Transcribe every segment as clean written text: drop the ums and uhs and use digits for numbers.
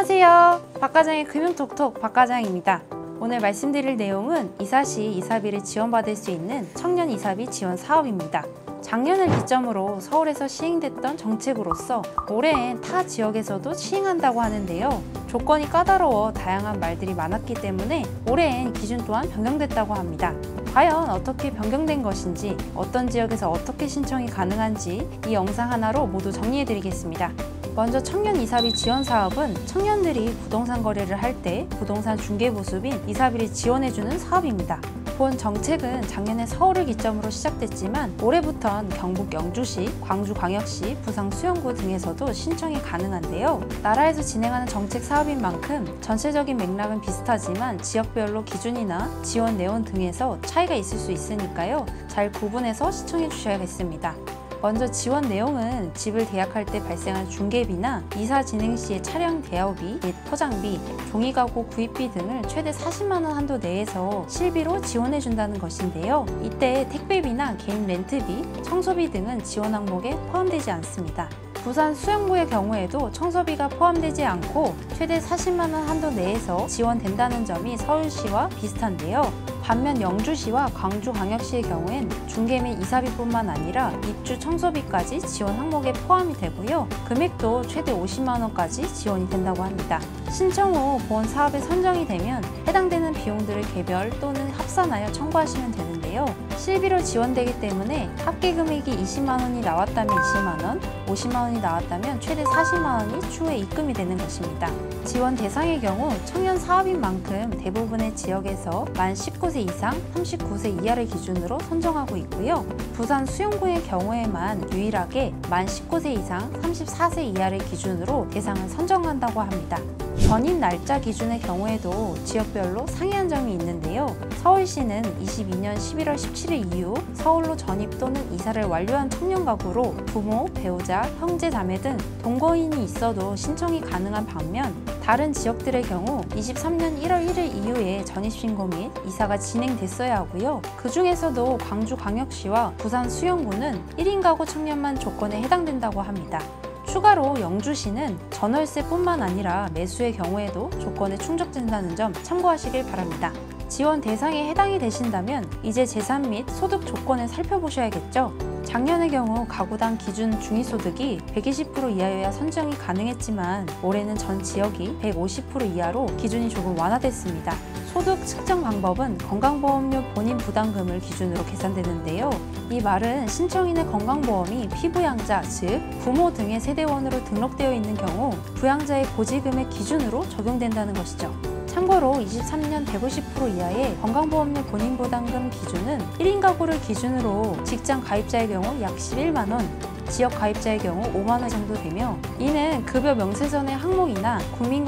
안녕하세요. 박과장의 금융톡톡 박과장입니다. 오늘 말씀드릴 내용은 이사시 이사비를 지원받을 수 있는 청년 이사비 지원 사업입니다. 작년을 기점으로 서울에서 시행됐던 정책으로서 올해엔 타 지역에서도 시행한다고 하는데요. 조건이 까다로워 다양한 말들이 많았기 때문에 올해엔 기준 또한 변경됐다고 합니다. 과연 어떻게 변경된 것인지, 어떤 지역에서 어떻게 신청이 가능한지 이 영상 하나로 모두 정리해드리겠습니다. 먼저 청년 이사비 지원 사업은 청년들이 부동산 거래를 할 때 부동산 중개보수빈 이사비를 지원해주는 사업입니다. 본 정책은 작년에 서울을 기점으로 시작됐지만 올해부턴 경북 영주시, 광주광역시, 부산 수영구 등에서도 신청이 가능한데요. 나라에서 진행하는 정책 사업인 만큼 전체적인 맥락은 비슷하지만 지역별로 기준이나 지원 내용 등에서 차이가 있을 수 있으니까요. 잘 구분해서 시청해 주셔야겠습니다. 먼저 지원 내용은 집을 계약할 때 발생한 중개비나 이사 진행 시의 촬영 대여비 및 포장비, 종이가구 구입비 등을 최대 40만 원 한도 내에서 실비로 지원해준다는 것인데요. 이때 택배비나 개인 렌트비, 청소비 등은 지원 항목에 포함되지 않습니다. 부산 수영구의 경우에도 청소비가 포함되지 않고 최대 40만 원 한도 내에서 지원된다는 점이 서울시와 비슷한데요. 반면 영주시와 광주광역시의 경우엔 중개 및 이사비뿐만 아니라 입주 청소비까지 지원 항목에 포함이 되고요. 금액도 최대 50만 원까지 지원이 된다고 합니다. 신청 후 본 사업에 선정이 되면 해당되는 비용들을 개별 또는 합산하여 청구하시면 되는데요. 실비로 지원되기 때문에 합계 금액이 20만 원이 나왔다면 20만 원, 50만 원이 나왔다면 최대 40만 원이 추후에 입금이 되는 것입니다. 지원 대상의 경우 청년 사업인 만큼 대부분의 지역에서 만 19세 이상, 39세 이하를 기준으로 선정하고 있고요. 부산 수영구의 경우에만 유일하게 만 19세 이상, 34세 이하를 기준으로 대상을 선정한다고 합니다. 전입 날짜 기준의 경우에도 지역별로 상이한 점이 있는데요. 서울시는 22년 11월 17일 이후 서울로 전입 또는 이사를 완료한 청년 가구로 부모, 배우자, 형제, 자매 등 동거인이 있어도 신청이 가능한 반면 다른 지역들의 경우 23년 1월 1일 이후에 전입신고 및 이사가 진행됐어야 하고요. 그 중에서도 광주광역시와 부산 수영구는 1인 가구 청년만 조건에 해당된다고 합니다. 추가로 영주시는 전월세뿐만 아니라 매수의 경우에도 조건에 충족된다는 점 참고하시길 바랍니다. 지원 대상에 해당이 되신다면 이제 재산 및 소득 조건을 살펴보셔야겠죠. 작년의 경우 가구당 기준 중위소득이 120% 이하여야 선정이 가능했지만 올해는 전 지역이 150% 이하로 기준이 조금 완화됐습니다. 소득 측정 방법은 건강보험료 본인 부담금을 기준으로 계산되는데요. 이 말은 신청인의 건강보험이 피부양자, 즉 부모 등의 세대원으로 등록되어 있는 경우 부양자의 보지금의 기준으로 적용된다는 것이죠. 참고로 23년 150% 이하의 건강보험료 본인 부담금 기준은 1인 가구를 기준으로 직장 가입자의 경우 약 11만 원, 지역 가입자의 경우 5만 원 정도 되며 이는 급여 명세서의 항목이나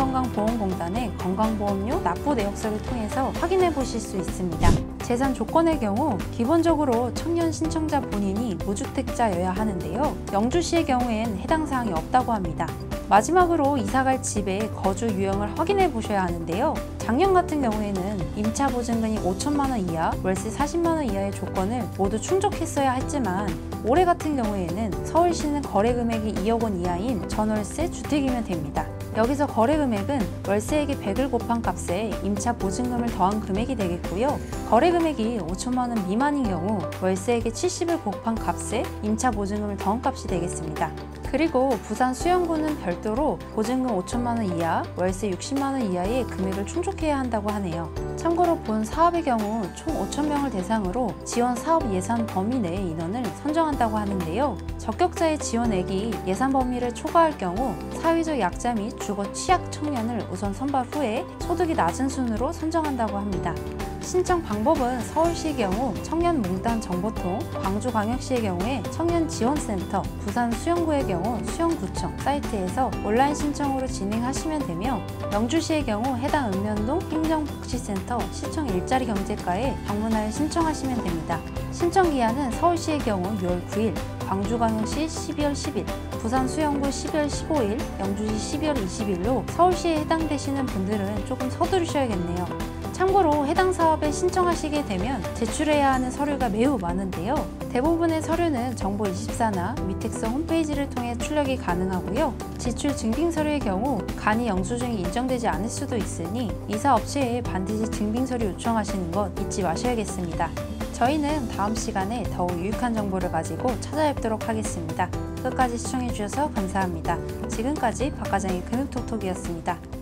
국민건강보험공단의 건강보험료 납부 내역서를 통해서 확인해 보실 수 있습니다. 재산 조건의 경우 기본적으로 청년 신청자 본인이 무주택자여야 하는데요. 영주시의 경우엔 해당 사항이 없다고 합니다. 마지막으로 이사갈 집의 거주 유형을 확인해 보셔야 하는데요. 작년 같은 경우에는 임차 보증금이 5천만 원 이하, 월세 40만 원 이하의 조건을 모두 충족했어야 했지만 올해 같은 경우에는 서울시는 거래 금액이 2억 원 이하인 전월세 주택이면 됩니다. 여기서 거래 금액은 월세액의 100을 곱한 값에 임차 보증금을 더한 금액이 되겠고요. 거래 금액이 5천만 원 미만인 경우 월세액의 70을 곱한 값에 임차 보증금을 더한 값이 되겠습니다. 그리고 부산 수영구는 별도로 보증금 5천만 원 이하, 월세 60만 원 이하의 금액을 충족해야 한다고 하네요. 참고로 본 사업의 경우 총 5,000명을 대상으로 지원 사업 예산 범위 내의 인원을 선정한다고 하는데요. 적격자의 지원액이 예산 범위를 초과할 경우 사회적 약자 및 주거 취약 청년을 우선 선발 후에 소득이 낮은 순으로 선정한다고 합니다. 신청 방법은 서울시의 경우 청년몽단 정보통, 광주광역시의 경우에 청년지원센터, 부산 수영구의 경우 수영구청 사이트에서 온라인 신청으로 진행하시면 되며 영주시의 경우 해당 읍면동 행정복지센터 시청 일자리 경제과에 방문하여 신청하시면 됩니다. 신청 기한은 서울시의 경우 6월 9일, 광주광역시 12월 10일, 부산 수영구 12월 15일, 영주시 12월 20일로 서울시에 해당되시는 분들은 조금 서두르셔야겠네요. 참고로 해당 사업에 신청하시게 되면 제출해야 하는 서류가 매우 많은데요. 대부분의 서류는 정보24나 위택서 홈페이지를 통해 출력이 가능하고요. 지출 증빙 서류의 경우 간이 영수증이 인정되지 않을 수도 있으니 이사 업체에 반드시 증빙 서류 요청하시는 것 잊지 마셔야겠습니다. 저희는 다음 시간에 더욱 유익한 정보를 가지고 찾아뵙도록 하겠습니다. 끝까지 시청해주셔서 감사합니다. 지금까지 박과장의 금융톡톡이었습니다.